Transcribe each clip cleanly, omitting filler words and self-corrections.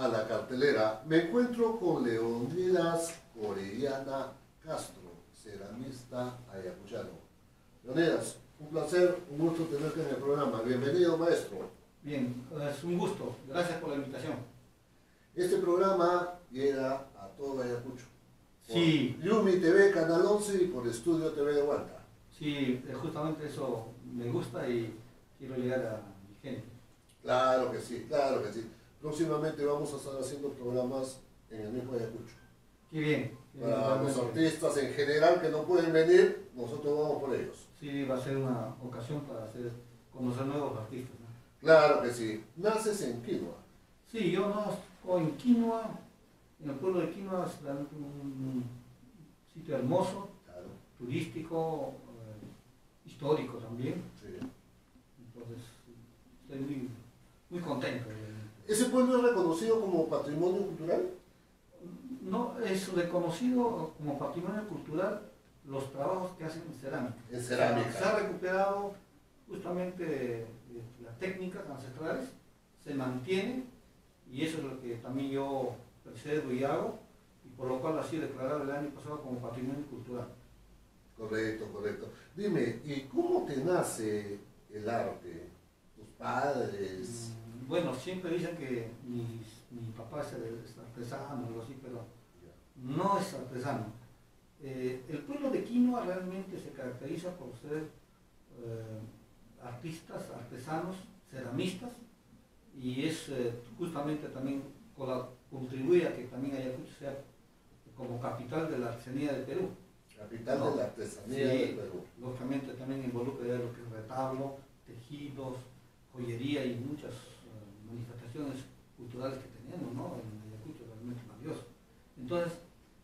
a la cartelera. Me encuentro con Leonidas Orellana Castro, ceramista ayacuchano. Leonidas, un placer, un gusto tenerte en el programa. Bienvenido, maestro. Bien, es un gusto. Gracias por la invitación. Este programa llega a todo Ayacucho. Sí. Por Yumi TV, Canal 11 y por Estudio TV de Huanta. Sí, justamente eso me gusta y quiero llegar a mi gente. Claro que sí, claro que sí. Próximamente vamos a estar haciendo programas en el mismo Ayacucho. Qué bien. Para los artistas en general que no pueden venir, nosotros vamos por ellos. Sí, va a ser una ocasión para conocer nuevos artistas, ¿no? Claro que sí. Naces en Quinoa. Sí, yo nazco en Quinoa, en el pueblo de Quinoa, es realmente un sitio hermoso, Claro. turístico, histórico también. Sí. Entonces, estoy muy contento. ¿Ese pueblo es reconocido como patrimonio cultural? No es reconocido como patrimonio cultural los trabajos que hacen en cerámica. En cerámica. Se ha recuperado justamente las técnicas ancestrales, se mantienen y eso es lo que también yo preservo y hago y por lo cual ha sido declarado el año pasado como patrimonio cultural. Correcto, correcto. Dime, ¿y cómo te nace el arte? ¿Tus padres? Bueno, siempre dicen que mi papá es artesano o algo así, pero no es artesano. El pueblo de Quinoa realmente se caracteriza por ser artistas, artesanos, ceramistas y es justamente también contribuye a que también Ayacucho sea como capital de la artesanía del Perú. Capital ¿no? de la artesanía Sí, del Perú. lógicamente también involucra ya lo que es retablo, tejidos, joyería y muchas manifestaciones culturales que tenemos, ¿no? En Ayacucho, realmente maravilloso. Entonces,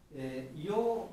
yo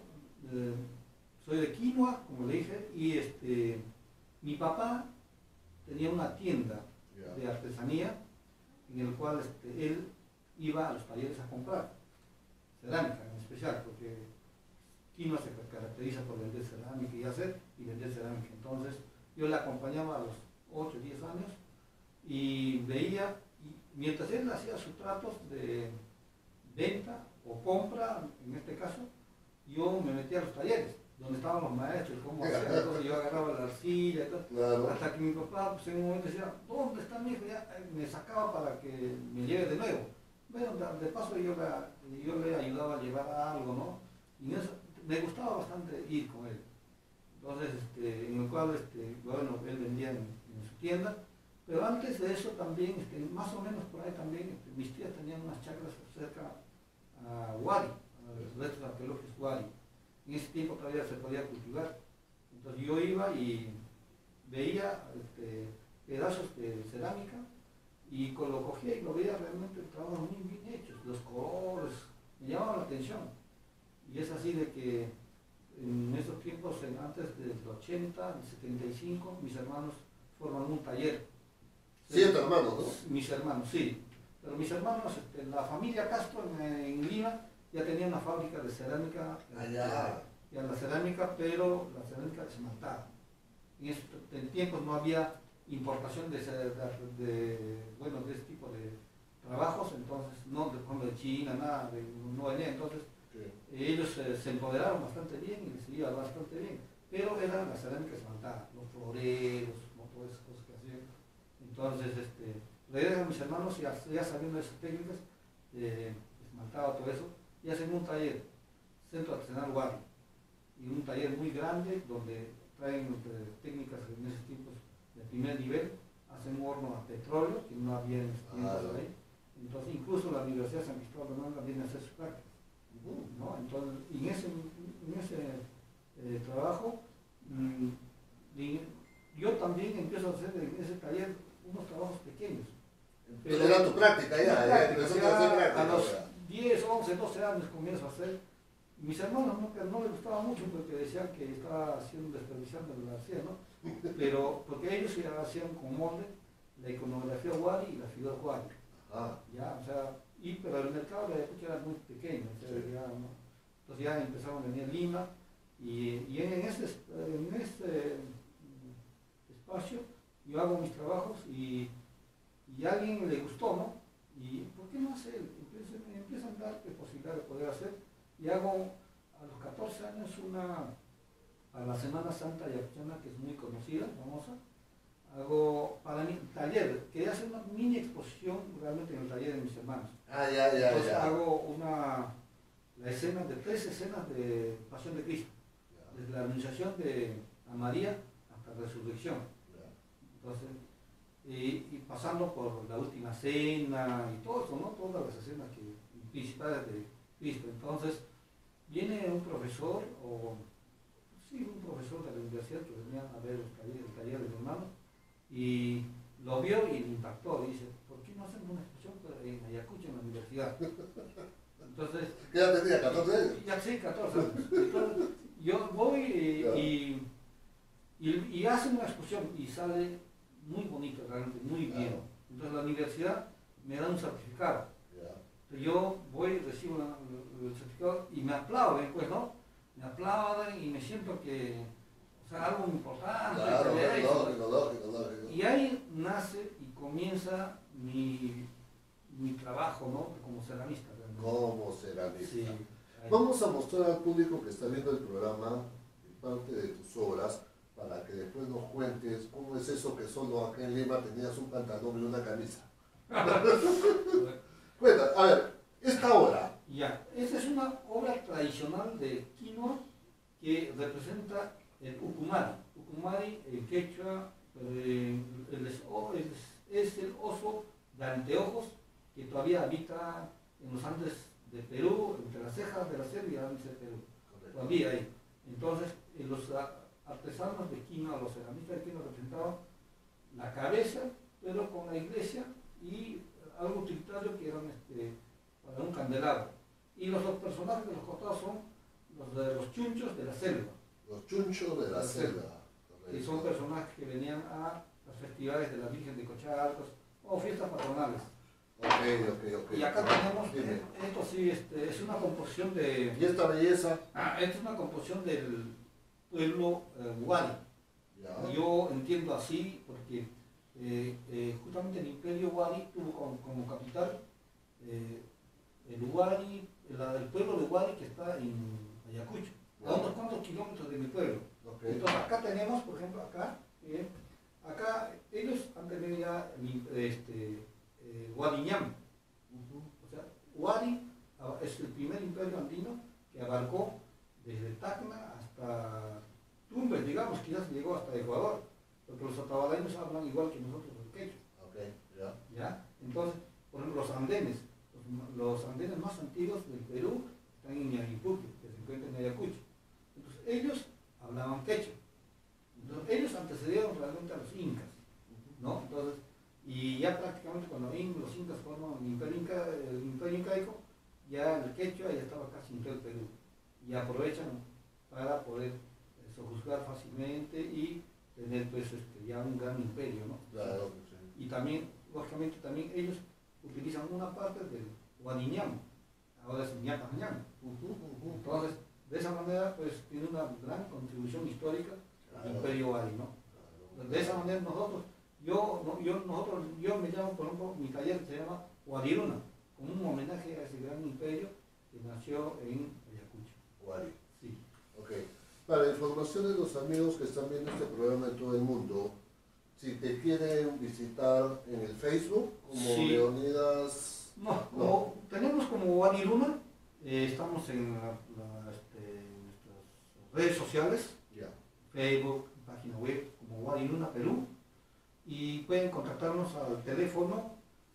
soy de Quinoa, como le dije, y mi papá tenía una tienda de artesanía en el cual él iba a los talleres a comprar cerámica en especial, porque Quinoa se caracteriza por vender cerámica y vender cerámica. Entonces, yo le acompañaba a los 8 o 10 años y veía, y mientras él hacía sus tratos de venta o compra, en este caso, yo me metía a los talleres, donde estaban los maestros, cómo hacían, entonces yo agarraba la arcilla y todo, Claro. hasta que mi papá pues, en un momento decía, ¿dónde está mi hijo? Ya me sacaba para que me lleve de nuevo. Bueno, de paso yo le ayudaba a llevar algo, ¿no? Y en eso me gustaba bastante ir con él. Entonces, en el cual, bueno, él vendía en su tienda, pero antes de eso también, más o menos por ahí también, mis tías tenían unas chacras cerca a Huari, a los restos arqueológicos Huari. En ese tiempo todavía se podía cultivar. Entonces yo iba y veía pedazos de cerámica y lo cogía y lo veía realmente trabajos muy bien hechos, los colores, me llamaban la atención. Y es así de que en esos tiempos, antes del 80, del 75, mis hermanos forman un taller. 7 hermanos, ¿no? Mis hermanos, sí. Pero mis hermanos, la familia Castro en Lima ya tenía una fábrica de cerámica. Allá. Ya la cerámica, pero la cerámica esmaltada. En tiempos no había importación de este tipo de trabajos, entonces no de China, nada, no venía, entonces ellos se empoderaron bastante bien y les iba bastante bien, pero era la cerámica esmaltada, los floreros, ¿no? Todas esas cosas que hacían. Entonces, regresan a mis hermanos ya sabiendo esas técnicas, esmaltado todo eso, y hacen un taller, Centro Artesanal Huari, y un taller muy grande donde traen técnicas en esos tiempos de primer nivel, hacen un horno a petróleo, que no había en esos tiempos ahí. Entonces, incluso la Universidad de San Cristóbal de Manga viene a hacer sus prácticas. ¿No? Entonces, en ese trabajo, yo también empiezo a hacer en ese taller unos trabajos pequeños. Pero era tu práctica ya, a los 10, 11, 12 años comienzo a hacer. Mis hermanos no les gustaba mucho porque decían que estaba desperdiciando la arcilla, ¿no? Pero porque ellos ya hacían con molde la iconografía Huari y la figura Huari. Ya, o sea, pero el mercado de Ayacucho era muy pequeño, o sea, entonces ya empezaron a venir a Lima y en ese espacio yo hago mis trabajos y a alguien le gustó, ¿no? Y ¿por qué no hacer? empiezan a dar posibilidad de poder hacer. Y hago a los 14 años a la Semana Santa Ayacuchana, que es muy conocida, famosa. Hago para mí taller, quería hacer una mini exposición realmente en el taller de mis hermanos. Entonces hago la escena de 3 escenas de Pasión de Cristo, desde la anunciación a María hasta la resurrección. Entonces, y pasando por la última cena y todo eso, ¿no? Todas las escenas principales de Cristo. Entonces, viene un profesor, un profesor de la universidad que venía a ver el taller de mi hermano, y lo vio y le impactó, y dice, ¿por qué no hacemos una exposición en Ayacucho, en la universidad? Entonces, ¿qué edad tenía? ¿14 años? Ya sí, 14 años. Entonces, yo voy y hacen una exposición y sale muy bonito, realmente, muy bien. Entonces la universidad me da un certificado. Yo voy, recibo el certificado y me aplauden, pues, ¿no? Me aplauden y me siento que, o sea, algo importante. Claro, lógico. Y ahí nace y comienza mi trabajo, ¿no? Como ceramista. Realmente. Como ceramista. Sí. Vamos a mostrar al público que está viendo el programa parte de tus obras para que después nos cuentes cómo es eso que solo acá en Lima tenías un pantalón y una camisa. Cuenta, a ver, esta obra. Ya, esta es una obra tradicional de quinoa que representa el ucumari. Ucumari, en quechua, es el oso de anteojos que todavía habita en los Andes de Perú, entre las cejas de la selva y Andes de Perú. Todavía hay. Entonces, los artesanos de quinoa, los ceramistas de quinoa representaban la cabeza, pero con la iglesia y algo utilitario que eran para un candelabro. Y los dos personajes de los costados son los chunchos de la selva. Los chunchos de la selva. Que son personajes que venían a las festividades de la Virgen de Cochalcos o fiestas patronales. Ok. Y acá tenemos, esto sí, es una composición de... ¿Y esta belleza? Esta es una composición del pueblo Wari. Yo entiendo así porque justamente el imperio Wari tuvo como capital el pueblo de Wari que está en Ayacucho, a unos cuantos kilómetros de mi pueblo. Entonces acá tenemos, por ejemplo, acá ellos han tenido ya Wariñam. O sea, Wari es el primer imperio andino que abarcó desde Tacna hasta Tumbes, digamos, quizás llegó hasta Ecuador, porque los atabaleños hablan igual que nosotros el quechua. ¿Ya? Entonces, por ejemplo, los andenes más antiguos del Perú están en Ñaguipuque, que se encuentra en Ayacucho. Entonces, ellos hablaban quechua. Entonces, ellos antecedieron realmente a los incas, ¿no? Entonces, y ya prácticamente cuando los incas forman el imperio incaico, ya el quechua ya estaba casi en todo el Perú. Y aprovechan para poder sojuzgar fácilmente y tener pues ya un gran imperio, ¿no? Claro, sí. Y también, lógicamente, también ellos utilizan una parte del Guadiñam, ahora es Ñapañam. Entonces, de esa manera, pues tiene una gran contribución histórica al imperio Wari, ¿no? De esa manera yo me llamo, por ejemplo, mi taller se llama Wariruna, como un homenaje a ese gran imperio que nació en Ayacucho. Wari. Sí. Ok. Para información de los amigos que están viendo este programa en todo el mundo, si te quieren visitar en el Facebook, como sí. Leonidas... No. Tenemos como Wariruna, estamos en nuestras redes sociales, Facebook, página web, como Wariruna Perú, y pueden contactarnos al teléfono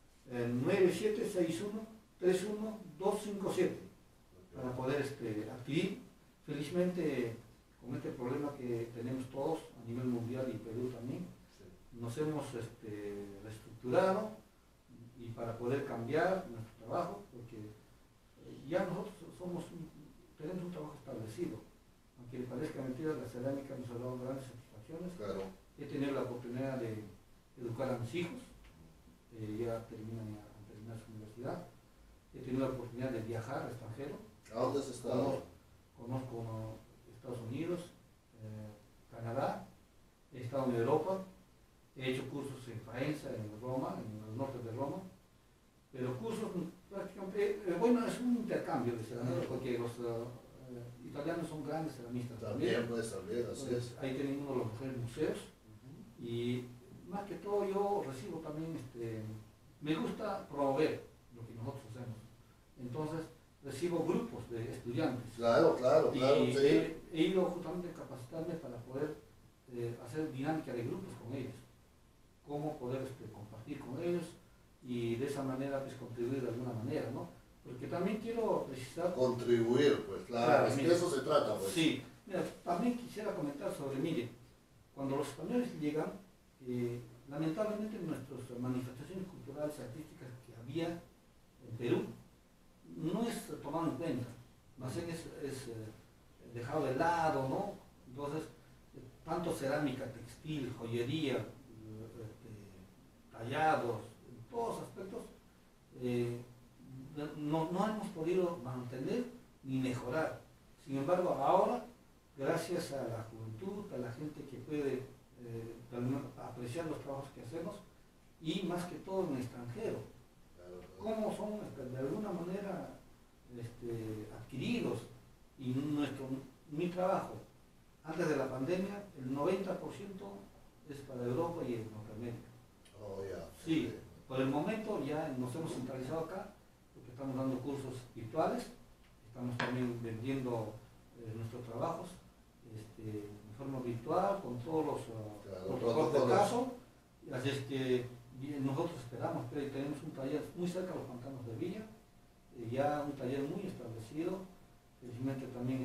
9761-31257 para poder adquirir. Felizmente, con este problema que tenemos todos a nivel mundial y Perú también, nos hemos reestructurado y para poder cambiar nuestro trabajo, porque ya nosotros tenemos un trabajo establecido. Aunque le parezca mentira, la cerámica nos ha dado grandes satisfacciones. Claro. He tenido la oportunidad de educar a mis hijos, ya terminan su universidad. He tenido la oportunidad de viajar al extranjero. ¿A dónde has estado? Conozco Estados Unidos, Canadá, he estado en Europa, he hecho cursos en Faenza, en Roma, en el norte de Roma, Pero cursos prácticamente, bueno, es un intercambio de cerámica, porque los italianos son grandes ceramistas También, pues, también, así entonces, es. ahí tienen uno de los mejores museos. Y más que todo yo recibo también, me gusta promover lo que nosotros hacemos. Entonces recibo grupos de estudiantes. Claro, claro, claro. Y Sí. he ido justamente a capacitarme para poder hacer dinámica de grupos con ellos. Cómo poder compartir con ellos y de esa manera pues contribuir de alguna manera, ¿no? Porque también quiero precisar... Contribuir, pues, claro, es que de eso se trata, pues. Sí, mira, también quisiera comentar sobre, mire, cuando los españoles llegan, lamentablemente nuestras manifestaciones culturales y artísticas que había en Perú no es tomado en cuenta, más bien es dejado de lado, ¿no? Entonces, tanto cerámica, textil, joyería, tallados, en todos aspectos, no hemos podido mantener ni mejorar. Sin embargo, ahora, gracias a la juventud, a la gente que puede apreciar los trabajos que hacemos, y más que todo en el extranjero, cómo son de alguna manera adquiridos, y mi trabajo antes de la pandemia, el 90% es para Europa y Norteamérica. Oh, ya. Sí, por el momento ya nos hemos centralizado acá, porque estamos dando cursos virtuales, estamos también vendiendo nuestros trabajos de forma virtual, con todos los protocolos de caso, así es que nosotros esperamos, pero tenemos un taller muy cerca de los pantanos de Villa, ya un taller muy establecido, felizmente también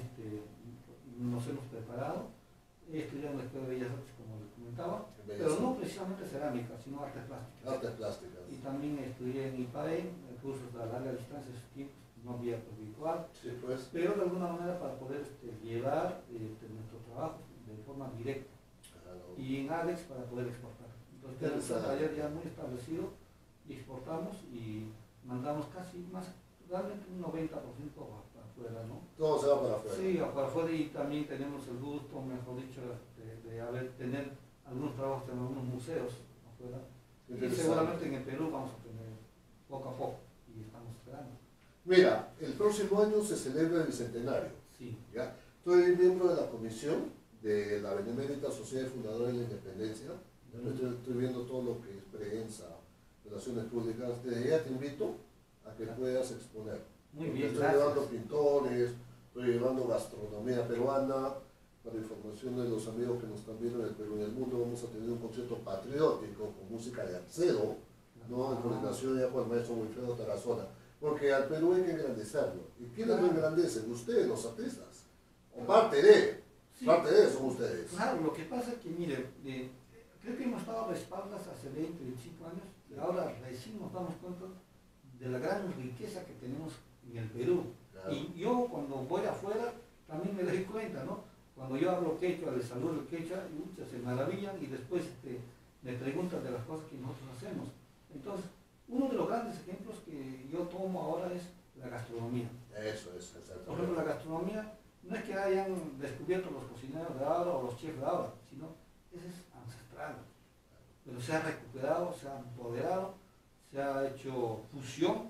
nos hemos preparado. He estudiado en la Escuela de Bellas Artes, como les comentaba, pero no precisamente cerámica, sino artes plásticas. Artes plásticas. Y también estudié en IPAE, cursos de larga distancia, no vía virtual, Sí, pues. pero de alguna manera para poder llevar nuestro trabajo de forma directa. Claro. Y en ADEX para poder exportar. Entonces tenemos un taller ya muy establecido y exportamos y mandamos casi más, realmente un 90% para afuera, ¿no? Todo se va para afuera. Sí, para afuera, y también tenemos el gusto, mejor dicho, de tener algunos trabajos en algunos museos afuera. Y seguramente en el Perú vamos a tener poco a poco y estamos esperando. Mira, el próximo año se celebra el bicentenario. Sí. ¿Ya? Soy miembro de la comisión de la Benemérita Sociedad Fundadora de la Independencia. Estoy viendo todo lo que es prensa, relaciones públicas. Desde ya te invito a que puedas exponer. Muy bien, estoy gracias. llevando pintores, estoy llevando gastronomía peruana. Para información de los amigos que nos están viendo en el Perú y en el mundo, vamos a tener un concierto patriótico con música de Alcedo, ¿no? En coordinación ya con el maestro Wilfredo Tarazona. Porque al Perú hay que engrandecerlo. ¿Y quiénes lo engrandecen? Ustedes, los artistas. O parte de son ustedes. Claro, lo que pasa es que, mire, creo que hemos estado de espaldas hace 20, 25 años y ahora recién nos damos cuenta de la gran riqueza que tenemos en el Perú. Claro. Y yo cuando voy afuera también me doy cuenta, ¿no? Cuando yo hablo quechua, les saludo el quechua, y muchas se maravillan y después me preguntan de las cosas que nosotros hacemos. Entonces, uno de los grandes ejemplos que yo tomo ahora es la gastronomía. Eso es, exactamente. Por ejemplo, la gastronomía no es que hayan descubierto los cocineros de ahora o los chefs de ahora, sino ese es ancestral. Pero se ha recuperado, se ha empoderado, se ha hecho fusión.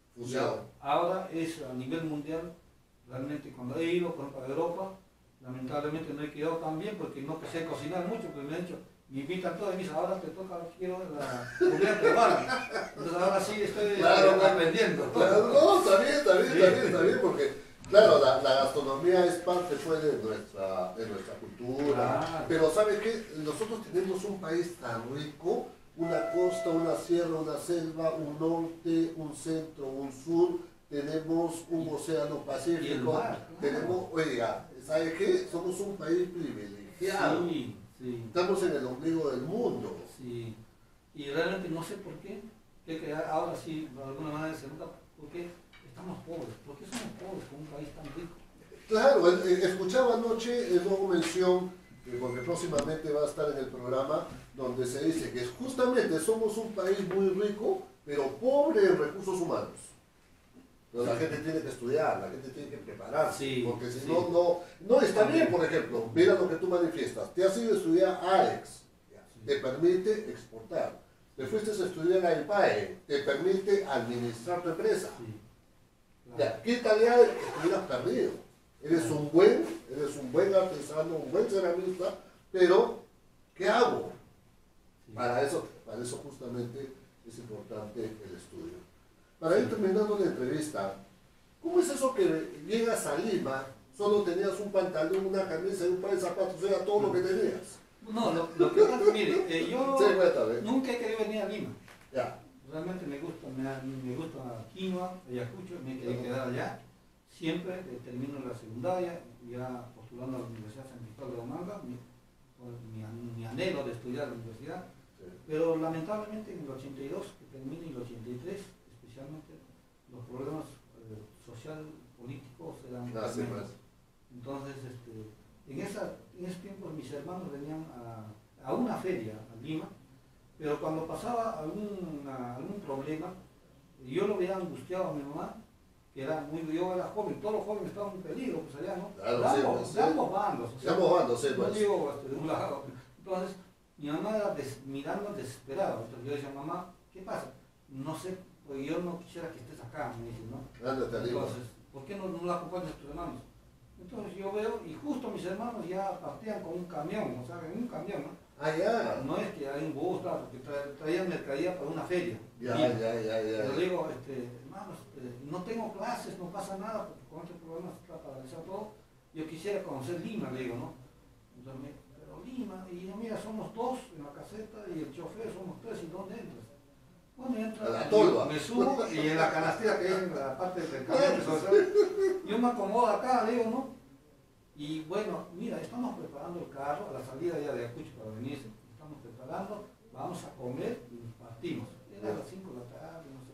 Ahora es a nivel mundial, realmente cuando he ido, por ejemplo, a Europa, lamentablemente no he quedado tan bien porque no sé cocinar mucho, pero me han dicho, me invitan todos y me dicen, ahora te toca, quiero la comida peruana. Entonces ahora sí estoy aprendiendo. Claro, no, está bien, porque claro, la gastronomía es parte pues, de nuestra cultura. Claro. Pero ¿sabes qué? Nosotros tenemos un país tan rico, una costa, una sierra, una selva, un norte, un centro, un sur, tenemos un océano Pacífico, tenemos, oiga, ¿sabes qué? Somos un país privilegiado. Sí, sí. Estamos en el ombligo del mundo. Sí. Y realmente no sé por qué, que ahora sí, de alguna manera se nota, por qué estamos pobres. ¿Por qué somos pobres con un país tan rico? Claro, escuchaba anoche luego mención, porque próximamente va a estar en el programa, donde se dice que justamente somos un país muy rico, pero pobre en recursos humanos. Pero la gente tiene que estudiar, la gente tiene que prepararse, porque si no está bien, por ejemplo, mira lo que tú manifiestas, te has ido a estudiar AEX, te permite exportar, te fuiste a estudiar al PAE, te permite administrar tu empresa. Sí, claro. Ya, ¿qué calidad estuvieras perdido? Eres un buen artesano, un buen ceramista, pero ¿qué hago? Sí. Para eso justamente es importante el estudio. Para ir terminando la entrevista, ¿cómo es eso que llegas a Lima, solo tenías un pantalón, una camisa y un par de zapatos, era todo lo que tenías? No, lo que pasa, mire, yo Sí, cuéntame. nunca he querido venir a Lima. Ya. Realmente me gusta Quinoa, Ayacucho, me quedé quedar allá. Siempre termino la secundaria, ya postulando a la Universidad San Cristóbal de Huamanga, mi anhelo de estudiar en la universidad. Sí. Pero lamentablemente en el 82, que termina en el 83, especialmente los problemas social, políticos eran tremendos. Entonces, en ese tiempo mis hermanos venían a una feria a Lima, pero cuando pasaba algún problema, yo lo veía angustiado a mi mamá, que yo era joven, todos los jóvenes estaban en peligro, pues allá, ¿no? Claro, de ambos bandos. O sea, de ambos bandos, sí, no pues. digo de un lado. Entonces, mi mamá era mirando desesperada. Entonces yo decía, mamá, ¿qué pasa? No sé, porque yo no quisiera que estés acá, me dice, ¿no? Ándate, Lima. Entonces, ¿por qué no la acompañas a tus hermanos? Entonces yo veo, y justo mis hermanos ya partían con un camión, o sea, en un camión, ¿no? Ah, ya. No es que hay un bus, claro, porque traían mercadería para una feria. Ya. Pero digo, hermanos, no tengo clases, no pasa nada, porque con este problema se está paralizado todo. Yo quisiera conocer Lima, le digo, ¿no? Entonces, pero Lima, y mira, somos dos en la caseta y el chofer somos tres, ¿y dónde entras? Bueno, A la entra, tolva. me subo y en la canastera que hay en la parte del camión, yo me acomodo acá, le digo, ¿no? Y bueno, mira, estamos preparando el carro, a la salida ya de Ayacucho para venirse, estamos preparando, vamos a comer y nos partimos. Era a las 5 de la tarde, no sé,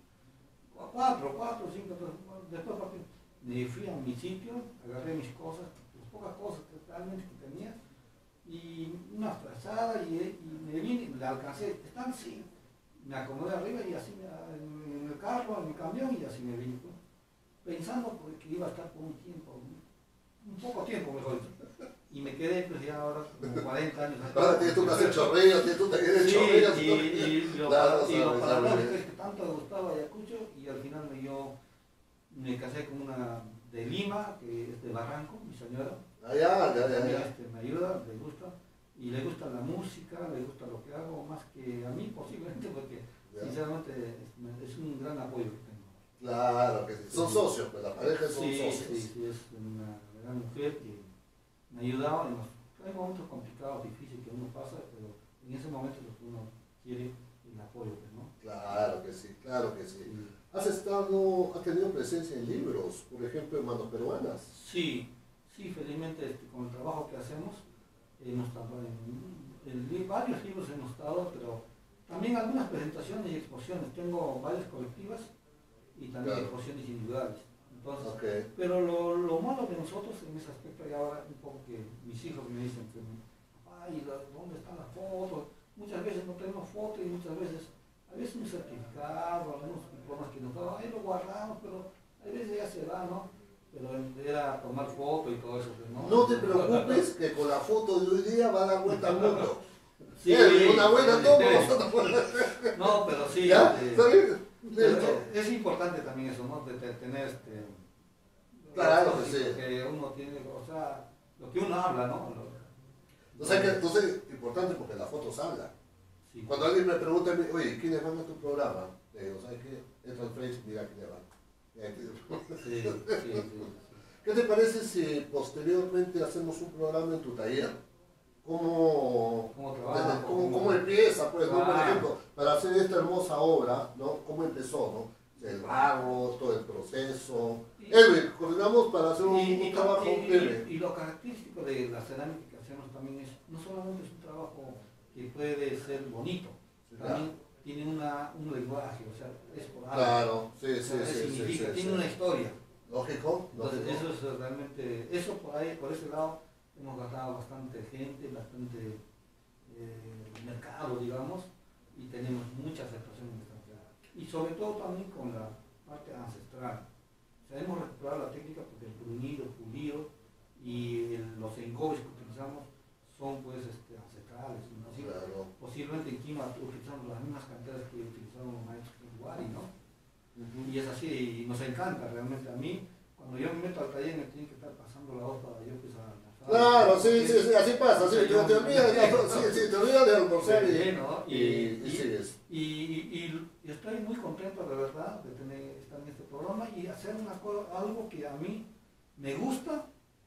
4, 5, después partimos. Me fui a mi sitio, agarré mis cosas, las pocas cosas que realmente que tenía, y una frazada y me vine, la alcancé, están así, me acomodé arriba y así en el carro, en mi camión y así me vine, ¿no? Pensando que iba a estar por un tiempo, un poco tiempo mejor dicho, y me quedé pues ya ahora como 40 años. Ahora tienes tú que hacer chorrillos, tienes tú que hacer Sí, chorrillos. y lo paradójico es que tanto me gustaba Ayacucho y al final yo me casé con una de Lima, que es de Barranco, mi señora. Ya. Me ayuda, le gusta, y le gusta la música, le gusta lo que hago, más que a mí posiblemente, porque sinceramente es un gran apoyo que tengo. Claro que sí. Son socios, pues las parejas son socios. Sí, es una gran mujer que me ha ayudado en hay momentos complicados, difíciles que uno pasa, pero en ese momento lo que uno quiere el apoyo, pues, ¿no? Claro que sí, claro que sí. ¿Has tenido presencia en libros, por ejemplo, en Manos Peruanas? Sí, felizmente con el trabajo que hacemos, hemos estado en varios libros hemos estado, pero también algunas presentaciones y exposiciones. Tengo varias colectivas y también exposiciones individuales. Entonces, pero lo malo de nosotros en ese aspecto, y ahora un poco que mis hijos me dicen que, ay, ¿dónde están las fotos? Muchas veces no tenemos fotos y muchas veces, a veces un certificado, algunos diplomas que nos daban, ahí lo guardamos, pero a veces ya se va, ¿no? Pero era tomar foto y todo eso. No te preocupes que con la foto de hoy día va a dar vuelta al mundo. Sí, una buena toma. No, pero sí. ¿Ya? Es importante también eso, ¿no? De tener claro que sí. Que uno tiene, o sea, lo que uno habla, ¿no? Entonces, importante porque las fotos hablan. Sí. Cuando alguien me pregunta a mí, oye, ¿quiénes van a tu programa? Le digo, ¿sabes qué? Entra al Facebook, mira quiénes van. Sí. ¿Qué te parece si posteriormente hacemos un programa en tu taller? ¿Cómo empieza, pues, ¿no? Por ejemplo, para hacer esta hermosa obra, ¿no? ¿Cómo empezó, no? El barro, todo el proceso. Coordinamos para hacer un trabajo breve. Y lo característico de la cerámica que hacemos también es, no solamente es un trabajo que puede ser bonito, también tiene un lenguaje, o sea, es por algo. Claro, sí. Tiene una historia. Lógico. Entonces, eso es realmente, eso por ahí, por ese lado, hemos gastado bastante gente, bastante mercado, digamos, y tenemos mucha aceptación en esta ciudad. Y sobre todo también con la parte ancestral. Sabemos recuperar la técnica porque el bruñido, pulido y los encobres que utilizamos son pues ancestrales. Claro. Posiblemente en encima utilizamos las mismas canteras que utilizaron los maestros en Guari, ¿no? Y es así, y nos encanta realmente. A mí, cuando yo me meto al taller, me tienen que estar pasando la voz para yo pues a la sala. Claro, sí, así pasa, sí, te olvidas de almorzar y sigues. Y estoy muy contento, de verdad, de estar en este programa y hacer algo que a mí me gusta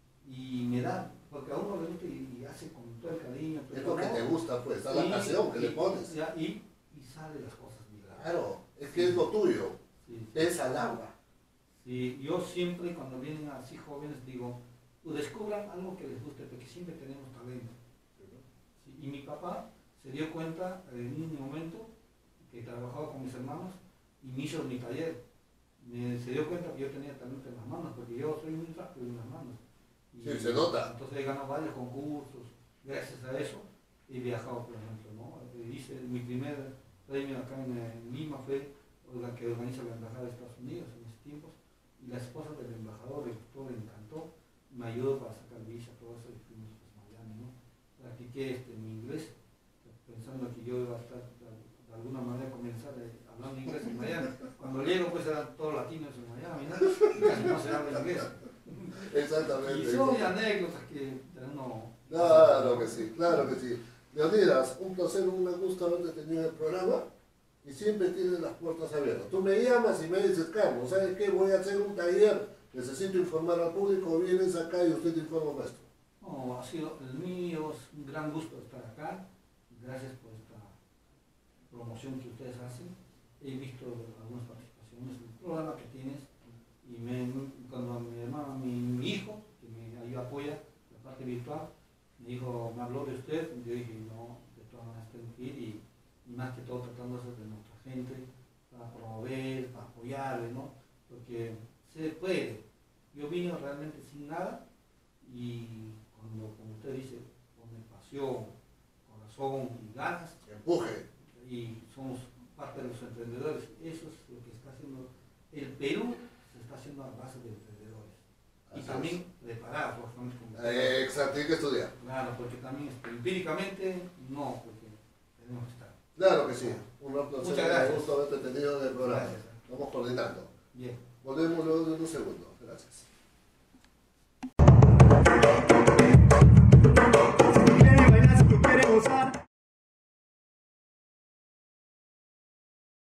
y me da, porque a uno le gusta y hace con todo el cariño. Es lo que te gusta, pues, da la pasión que le pones. Y sale las cosas milagrosas. Claro, es que es lo tuyo, es al agua. Sí, yo siempre cuando vienen así jóvenes digo, descubran algo que les guste, porque siempre tenemos talento. Sí, y mi papá se dio cuenta en un momento que trabajaba con mis hermanos y me hizo mi taller. Se dio cuenta que yo tenía talento en las manos, porque yo soy muy rápido en las manos. Y sí, se nota. Entonces he ganado varios concursos, gracias a eso he viajado, por ejemplo, ¿no? Hice mi primer premio acá en Lima, fue que organiza la Embajada de Estados Unidos en esos tiempos, y la esposa del embajador le gustó, le encantó, me ayudó para sacar visa, todo eso, y fuimos pues, a Miami, ¿no? Practiqué mi inglés, pensando que yo iba a estar de alguna manera comenzar hablando inglés en Miami. Cuando llego pues eran todos latinos en Miami, ¿no? Y casi no se habla inglés. Exactamente. Y son anécdotas que uno... Claro que sí, claro que sí. Leonidas, un placer, un gusto haberte tenido en el programa y siempre tienes las puertas abiertas. Tú me llamas y me dices, Carlos, ¿sabes qué? Voy a hacer un taller, necesito informar al público, vienes acá y usted te informa, maestro. No, ha sido el mío, es un gran gusto estar acá. Gracias por esta promoción que ustedes hacen. He visto algunas participaciones del programa que tienes y cuando mi hermano, mi hijo, que me apoya la parte virtual, me dijo, me habló de usted, yo dije, no, de todas maneras tengo que ir y más que todo tratando de hacer de nuestra gente, para promover, para apoyarle, ¿no? Porque se puede. Yo vine realmente sin nada y cuando, como usted dice, con pasión, corazón y ganas, empuje, y somos parte de los emprendedores, eso es lo que está haciendo el Perú, se está haciendo a base de emprendedores. Así y también preparados, lógicamente. Exacto, hay que estudiar. Claro, porque también empíricamente no, porque tenemos que estar. Claro que sí. Un placer. Muchas gracias. Un gusto haberte tenido en el programa. Gracias. Vamos coordinando. Bien. Volvemos luego de unos segundos. Gracias. Si quieres bailar, si tú quieres gozar.